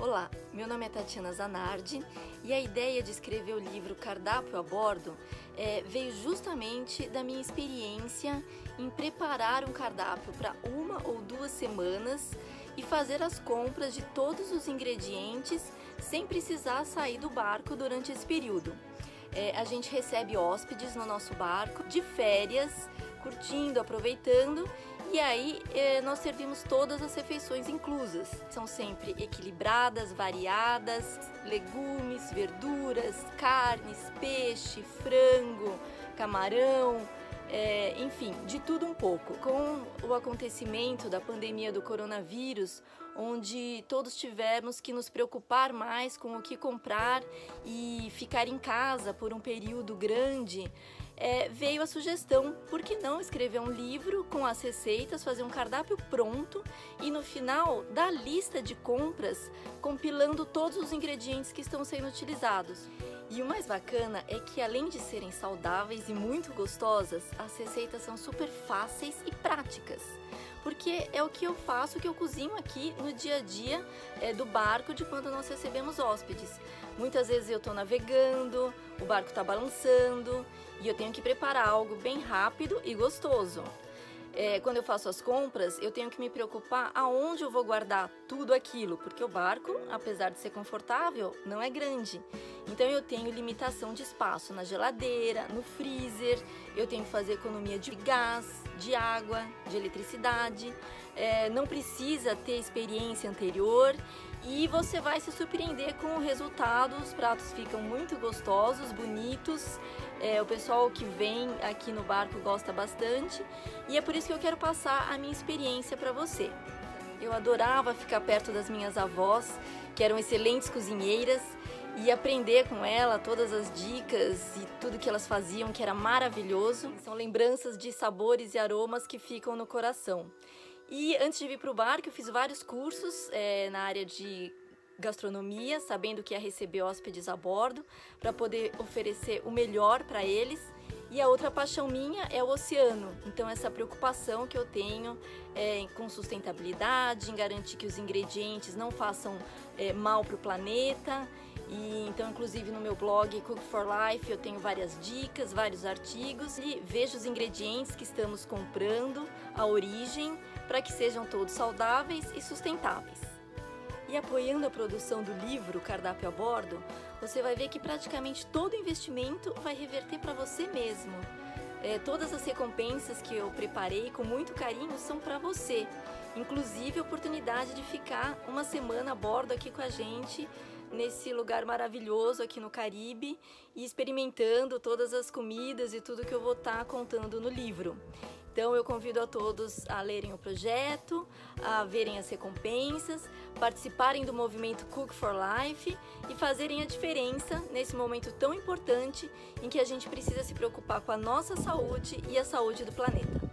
Olá, meu nome é Tatiana Zanardi e a ideia de escrever o livro Cardápio a Bordo veio justamente da minha experiência em preparar um cardápio para 1 ou 2 semanas e fazer as compras de todos os ingredientes sem precisar sair do barco durante esse período. A gente recebe hóspedes no nosso barco de férias, curtindo, aproveitando, e aí nós servimos todas as refeições inclusas. São sempre equilibradas, variadas, legumes, verduras, carnes, peixe, frango, camarão, enfim, de tudo um pouco. Com o acontecimento da pandemia do coronavírus, onde todos tivemos que nos preocupar mais com o que comprar e ficar em casa por um período grande, veio a sugestão, por que não escrever um livro com as receitas, fazer um cardápio pronto e no final da lista de compras, compilando todos os ingredientes que estão sendo utilizados. E o mais bacana é que, além de serem saudáveis e muito gostosas, as receitas são super fáceis e práticas. Porque é o que eu faço, o que eu cozinho aqui no dia a dia do barco de quando nós recebemos hóspedes. Muitas vezes eu estou navegando, o barco está balançando e eu tenho que preparar algo bem rápido e gostoso. Quando eu faço as compras, eu tenho que me preocupar aonde eu vou guardar tudo aquilo, porque o barco, apesar de ser confortável, não é grande. Então eu tenho limitação de espaço na geladeira, no freezer, eu tenho que fazer economia de gás, de água, de eletricidade, não precisa ter experiência anterior e você vai se surpreender com o resultado. Os pratos ficam muito gostosos, bonitos, o pessoal que vem aqui no barco gosta bastante e é por isso que eu quero passar a minha experiência para você. Eu adorava ficar perto das minhas avós, que eram excelentes cozinheiras, e aprender com ela todas as dicas e tudo que elas faziam, que era maravilhoso. São lembranças de sabores e aromas que ficam no coração. E antes de vir para o barco, eu fiz vários cursos na área de gastronomia, sabendo que ia receber hóspedes a bordo, para poder oferecer o melhor para eles. E a outra paixão minha é o oceano, então essa preocupação que eu tenho com sustentabilidade, em garantir que os ingredientes não façam mal para o planeta. E então, inclusive no meu blog Cook for Life, eu tenho várias dicas, vários artigos e vejo os ingredientes que estamos comprando, a origem, para que sejam todos saudáveis e sustentáveis. E apoiando a produção do livro Cardápio a Bordo, você vai ver que praticamente todo investimento vai reverter para você mesmo. Todas as recompensas que eu preparei com muito carinho são para você, inclusive a oportunidade de ficar 1 semana a bordo aqui com a gente, nesse lugar maravilhoso aqui no Caribe e experimentando todas as comidas e tudo que eu vou estar contando no livro. Então eu convido a todos a lerem o projeto, a verem as recompensas, participarem do movimento Cook for Life e fazerem a diferença nesse momento tão importante em que a gente precisa se preocupar com a nossa saúde e a saúde do planeta.